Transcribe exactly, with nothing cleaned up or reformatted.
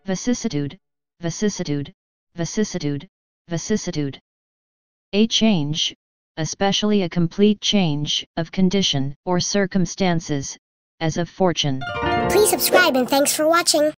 vicissitude, vicissitude, vicissitude, vicissitude. A change, especially a complete change of condition or circumstances, as of fortune. Please subscribe and thanks for watching.